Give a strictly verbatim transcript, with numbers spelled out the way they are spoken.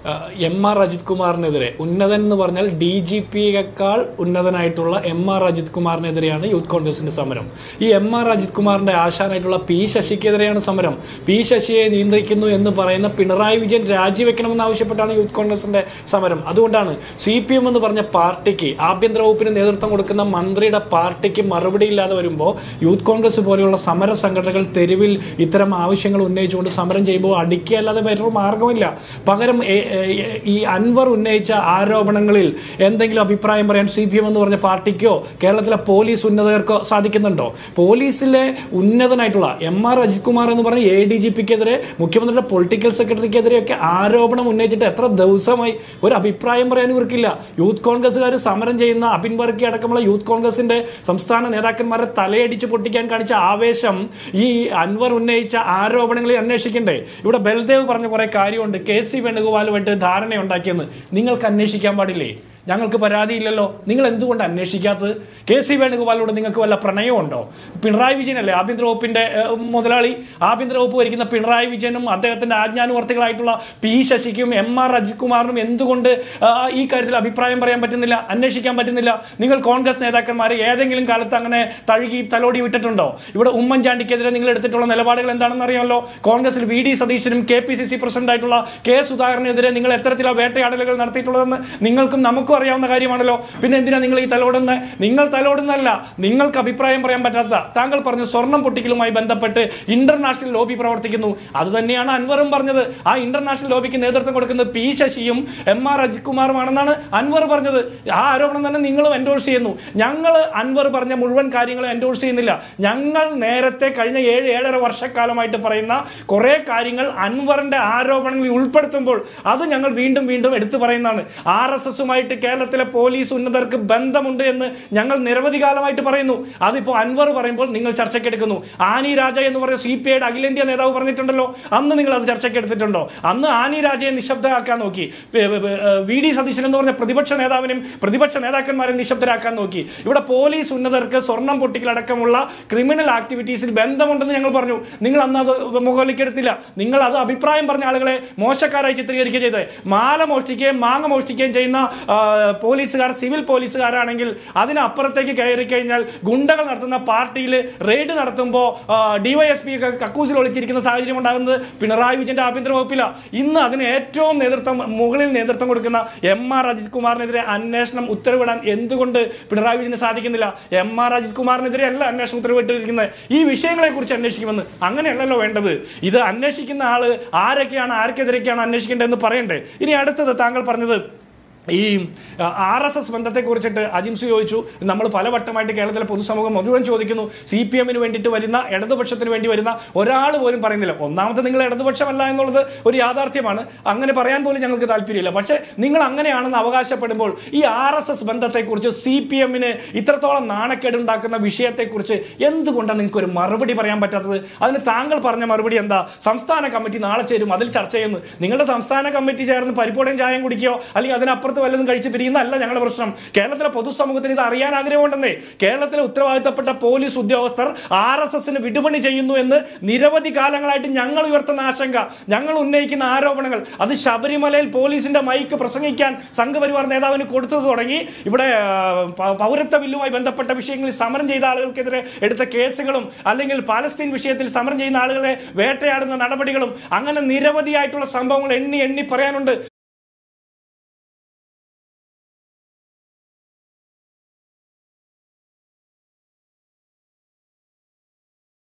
M R Ajith കുമാറിനെതിരെ ഉന്നതൻ എന്ന് പറഞ്ഞാൽ ഡി ജി പിയേക്കാൾ ഉന്നതനായിട്ടുള്ള എം ആർ അജിത് കുമാറിനെതിരെയാണ് യൂത്ത് കോൺഗ്രസിന്റെ സമരം. ഈ എം ആർ അജിത് കുമാറിന്റെ ആശാനായിട്ടുള്ള പി ശശിക്കെതിരെയാണ് സമരം. പി ശശിയെ നിയന്ത്രിക്കുന്നു എന്ന് പറയുന്ന പിണറായി വിജയൻ രാജിവെക്കണമെന്ന് ആവശ്യപ്പെട്ടാണ് യൂത്ത് കോൺഗ്രസിന്റെ സമരം. അതുകൊണ്ടാണ് സി പി എം എന്ന് പറഞ്ഞ പാർട്ടിക്ക്, ആഭ്യന്തര വകുപ്പിന് നേതൃത്വം കൊടുക്കുന്ന മന്ത്രിയുടെ പാർട്ടിക്ക് മറുപടി ഇല്ലാതെ വരുമ്പോൾ യൂത്ത് കോൺഗ്രസ് പോലെയുള്ള സമര സംഘടനകൾ തെരുവിൽ ഇത്തരം ആവശ്യങ്ങൾ ഉന്നയിച്ചുകൊണ്ട് സമരം ചെയ്യുമ്പോൾ അടിക്കുകയല്ലാതെ വേറൊരു മാർഗമില്ല. പകരം ഈ അൻവർ ഉന്നയിച്ച ആരോപണങ്ങളിൽ എന്തെങ്കിലും അഭിപ്രായം പറയാൻ സി പി എം എന്ന് പറഞ്ഞ പാർട്ടിക്കോ കേരളത്തിലെ പോലീസ് ഉന്നതർക്കോ സാധിക്കുന്നുണ്ടോ? പോലീസിലെ ഉന്നതനായിട്ടുള്ള എം ആർ അജിത് കുമാർ എന്ന് പറഞ്ഞ എ ഡി ജി പിക്കെതിരെ, മുഖ്യമന്ത്രിയുടെ പൊളിറ്റിക്കൽ സെക്രട്ടറിക്കെതിരെയൊക്കെ ആരോപണം ഉന്നയിച്ചിട്ട് എത്ര ദിവസമായി ഒരു അഭിപ്രായം പറയാൻ ഇവർക്കില്ല. യൂത്ത് കോൺഗ്രസ്സുകാർ സമരം ചെയ്യുന്ന അബിൻ വർക്കി അടക്കമുള്ള യൂത്ത് കോൺഗ്രസിന്റെ സംസ്ഥാന നേതാക്കന്മാരെ തലയടിച്ച് പൊട്ടിക്കാൻ കാണിച്ച ആവേശം ഈ അൻവർ ഉന്നയിച്ച ആരോപണങ്ങളിൽ അന്വേഷിക്കണ്ടേ? ഇവിടെ ബൽദേവ് പറഞ്ഞ കുറെ കാര്യമുണ്ട്. കെ സി വേണുഗോപാലുമായിട്ട് ധാരണയുണ്ടാക്കിയെന്ന് നിങ്ങൾക്ക് അന്വേഷിക്കാൻ പാടില്ലേ? ഞങ്ങൾക്ക് പരാതിയില്ലല്ലോ, നിങ്ങൾ എന്തുകൊണ്ട് അന്വേഷിക്കാത്തത്? കെ സി വേണുഗോപാലിനോട് നിങ്ങൾക്ക് വല്ല പ്രണയമുണ്ടോ? പിണറായി വിജയനല്ലേ ആഭ്യന്തര വകുപ്പിന്റെ മുതലാളി? ആഭ്യന്തര വകുപ്പ് ഭരിക്കുന്ന പിണറായി വിജയനും അദ്ദേഹത്തിന്റെ ആജ്ഞാനുവർത്തികളായിട്ടുള്ള പി ശശിക്കും എം ആർ അജിത് കുമാറിനും എന്തുകൊണ്ട് ഈ കാര്യത്തിൽ അഭിപ്രായം പറയാൻ പറ്റുന്നില്ല, അന്വേഷിക്കാൻ പറ്റുന്നില്ല? നിങ്ങൾ കോൺഗ്രസ് നേതാക്കന്മാരെ ഏതെങ്കിലും കാലത്ത് അങ്ങനെ തഴുകി തലോടി വിട്ടിട്ടുണ്ടോ? ഇവിടെ ഉമ്മൻചാണ്ടിക്കെതിരെ നിങ്ങൾ എടുത്തിട്ടുള്ള നിലപാടുകൾ എന്താണെന്ന് അറിയാമല്ലോ. കോൺഗ്രസിൽ വി ഡി സതീശനും K P C C president ആയിട്ടുള്ള കെ സുധാകരനെതിരെ നിങ്ങൾ എത്തരത്തിലുള്ള വേട്ടയാടലുകൾ നടത്തിയിട്ടുള്ളതെന്ന് നിങ്ങൾക്കും നമുക്കും അറിയാവുന്ന കാര്യമാണല്ലോ. പിന്നെ എന്തിനാ നിങ്ങൾ ഈ തലോടുന്ന? നിങ്ങൾ തലോടുന്നല്ല, നിങ്ങൾക്ക് അഭിപ്രായം പറയാൻ പറ്റാത്ത, താങ്കൾ പറഞ്ഞു സ്വർണം പൊട്ടിക്കലുമായി ബന്ധപ്പെട്ട് ഇന്റർനാഷണൽ ലോബി പ്രവർത്തിക്കുന്നു. അത് തന്നെയാണ് അൻവറും പറഞ്ഞത്. ആ ഇന്റർനാഷണൽ ലോബിക്ക് നേതൃത്വം കൊടുക്കുന്നത് പി ശശിയും എം ആർ അജിത് കുമാറുമാണെന്നാണ് അൻവർ പറഞ്ഞത്. ആ ആരോപണം തന്നെ നിങ്ങളും എൻഡോഴ്സ് ചെയ്യുന്നു. ഞങ്ങൾ അൻവർ പറഞ്ഞ മുഴുവൻ കാര്യങ്ങളും എൻഡോഴ്സ് ചെയ്യുന്നില്ല. ഞങ്ങൾ നേരത്തെ കഴിഞ്ഞ ഏഴ് ഏഴര വർഷക്കാലമായിട്ട് പറയുന്ന കുറെ കാര്യങ്ങൾ അൻവറിന്റെ ആരോപണങ്ങളിൽ ഉൾപ്പെടുത്തുമ്പോൾ അത് ഞങ്ങൾ വീണ്ടും വീണ്ടും എടുത്തു പറയുന്നതാണ്. ആർ എസ് എസുമായിട്ട് കേരളത്തിലെ പോലീസ് ഉന്നതർക്ക് ബന്ധമുണ്ട് എന്ന് ഞങ്ങൾ നിരവധി കാലമായിട്ട് പറയുന്നു. അതിപ്പോ അൻവർ പറയുമ്പോൾ നിങ്ങൾ ചർച്ചയ്ക്കെടുക്കുന്നു. ആനി രാജ എന്ന് പറയുന്ന സി പി ഐയുടെ അഖിലേന്ത്യാ നേതാവ് പറഞ്ഞിട്ടുണ്ടല്ലോ, അന്ന് നിങ്ങൾ അത് ചർച്ചയ്ക്കെടുത്തിട്ടുണ്ടോ? അന്ന് ആനി രാജയെ നിശബ്ദരാക്കാൻ നോക്കി. വി ഡി സതീശൻ എന്ന് പറഞ്ഞ പ്രതിപക്ഷ നേതാവിനും പ്രതിപക്ഷ നേതാക്കന്മാരെ നിശബ്ദരാക്കാൻ നോക്കി. ഇവിടെ പോലീസ് ഉന്നതർക്ക് സ്വർണം പൊട്ടിക്കലടക്കമുള്ള ക്രിമിനൽ ആക്ടിവിറ്റീസിൽ ബന്ധമുണ്ടെന്ന് ഞങ്ങൾ പറഞ്ഞു. നിങ്ങൾ അന്ന് അത് മുകളിലേക്കെടുത്തില്ല. നിങ്ങൾ അത് അഭിപ്രായം പറഞ്ഞ ആളുകളെ മോശക്കാരായി ചിത്രീകരിക്കുക ചെയ്തത്. മാല മോഷ്ടിക്കുകയും മാങ്ങ മോഷ്ടിക്കുകയും ചെയ്യുന്ന പോലീസുകാർ സിവിൽ പോലീസുകാരാണെങ്കിൽ അതിനപ്പുറത്തേക്ക് കയറി കഴിഞ്ഞാൽ ഗുണ്ടകൾ നടത്തുന്ന പാർട്ടിയിൽ റെയ്ഡ് നടത്തുമ്പോൾ ഡിവൈഎസ്പി കക്കൂസിൽ ഒളിച്ചിരിക്കുന്ന സാഹചര്യം ഉണ്ടാകുന്നത് പിണറായി വിജയന്റെ ആഭ്യന്തര വകുപ്പിലാണ്. ഇന്ന് അതിന് ഏറ്റവും നേതൃത്വം മുകളിൽ നേതൃത്വം കൊടുക്കുന്ന എം ആർ അജിത് കുമാറിനെതിരെ അന്വേഷണം ഉത്തരവിടാൻ എന്തുകൊണ്ട് പിണറായി വിജയന് സാധിക്കുന്നില്ല? എം ആർ അജിത് കുമാറിനെതിരെ അല്ല അന്വേഷണം ഉത്തരവിട്ടിരിക്കുന്നത്. ഈ വിഷയങ്ങളെ കുറിച്ച് അന്വേഷിക്കുമെന്ന് അങ്ങനെയല്ലല്ലോ വേണ്ടത്. ഇത് അന്വേഷിക്കുന്ന ആള് ആരൊക്കെയാണ്, ആർക്കെതിരെയൊക്കെയാണ് അന്വേഷിക്കേണ്ടതെന്ന് പറയണ്ടേ? ഇനി അടുത്തത് താങ്കൾ പറഞ്ഞത് ഈ ആർ എസ് എസ് ബന്ധത്തെ കുറിച്ചിട്ട് അജിംസു ചോദിച്ചു. നമ്മൾ പലവട്ടമായിട്ട് കേരളത്തിലെ പൊതുസമൂഹം മുഴുവൻ ചോദിക്കുന്നു. സി പി എമ്മിന് വേണ്ടിയിട്ട് വരുന്ന, ഇടതുപക്ഷത്തിന് വേണ്ടി വരുന്ന ഒരാൾ പോലും പറയുന്നില്ല. ഒന്നാമത്തെ നിങ്ങൾ ഇടതുപക്ഷമല്ല എന്നുള്ളത് ഒരു യാഥാർത്ഥ്യമാണ്. അങ്ങനെ പറയാൻ പോലും ഞങ്ങൾക്ക് താല്പര്യമില്ല. പക്ഷേ നിങ്ങൾ അങ്ങനെയാണെന്ന് അവകാശപ്പെടുമ്പോൾ ഈ ആർ എസ് എസ് ബന്ധത്തെക്കുറിച്ച് സി പി എമ്മിന് ഇത്രത്തോളം നാണക്കേടുണ്ടാക്കുന്ന വിഷയത്തെക്കുറിച്ച് എന്തുകൊണ്ടാണ് നിങ്ങൾക്ക് ഒരു മറുപടി പറയാൻ പറ്റാത്തത്? അതിന് താങ്കൾ പറഞ്ഞ മറുപടി എന്താ? സംസ്ഥാന കമ്മിറ്റി നാളെ ചേരും, അതിൽ ചർച്ച ചെയ്യുന്നു. നിങ്ങളുടെ സംസ്ഥാന കമ്മിറ്റി ചേർന്ന് പരിപ്പോടയും ചായം കുടിക്കുകയോ അല്ലെങ്കിൽ അതിനപ്പുറത്ത് വല്ലതും കഴിച്ച് പിരിയുന്നതല്ല ഞങ്ങളുടെ പ്രശ്നം. കേരളത്തിലെ പൊതുസമൂഹത്തിന് ഇത് അറിയാൻ ആഗ്രഹമുണ്ടെന്നേ. കേരളത്തിലെ ഉത്തരവാദിത്തപ്പെട്ട പോലീസ് ഉദ്യോഗസ്ഥർ ആർ എസ് എസിന് വിടുപണി ചെയ്യുന്നു എന്ന് നിരവധി കാലങ്ങളായിട്ട് ഞങ്ങൾ ഉയർത്തുന്ന ആശങ്ക, ഞങ്ങൾ ഉന്നയിക്കുന്ന ആരോപണങ്ങൾ, അത് ശബരിമലയിൽ പോലീസിന്റെ മൈക്ക് പ്രസംഗിക്കാൻ സംഘപരിവാർ നേതാവിന് കൊടുത്തത് തുടങ്ങി ഇവിടെ പൗരത്വ ബില്ലുമായി ബന്ധപ്പെട്ട വിഷയങ്ങളിൽ സമരം ചെയ്ത ആളുകൾക്കെതിരെ എടുത്ത കേസുകളും അല്ലെങ്കിൽ പാലസ്തീൻ വിഷയത്തിൽ സമരം ചെയ്യുന്ന ആളുകളെ വേട്ടയാടുന്ന നടപടികളും അങ്ങനെ നിരവധിയായിട്ടുള്ള സംഭവങ്ങൾ എണ്ണി എണ്ണി പറയാനുണ്ട്.